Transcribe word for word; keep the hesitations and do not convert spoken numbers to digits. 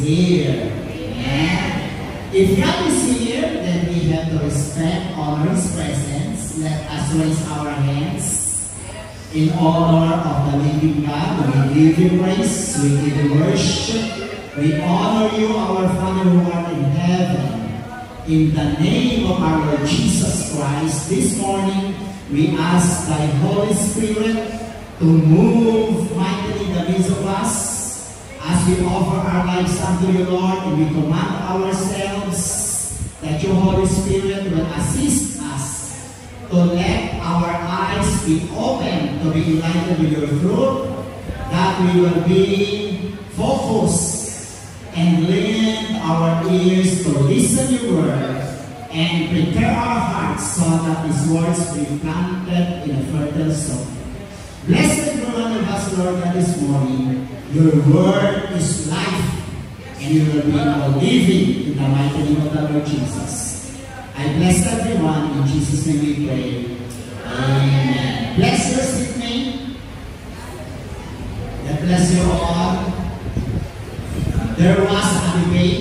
here. Amen. If God is here, then we have to respect, honor His presence. Let us raise our hands in honor of the living God. We give you praise, we give you worship, we honor you, our Father who art in heaven. In the name of our Lord Jesus Christ, this morning we ask Thy Holy Spirit to move mightily in the midst of us as we offer our lives unto you, Lord, and we command ourselves that your Holy Spirit will assist us to let our eyes be open to be enlightened with your truth, that we will be focused and lend our ears to listen your word and prepare our hearts so that these words be planted in a fertile soil. Blessed be one of us, Lord, God, this morning. Your word is life, and you will be now living in the mighty name of the Lord Jesus. I bless everyone. In Jesus' name we pray. Amen. Bless your sick name. God bless you all. There was a debate.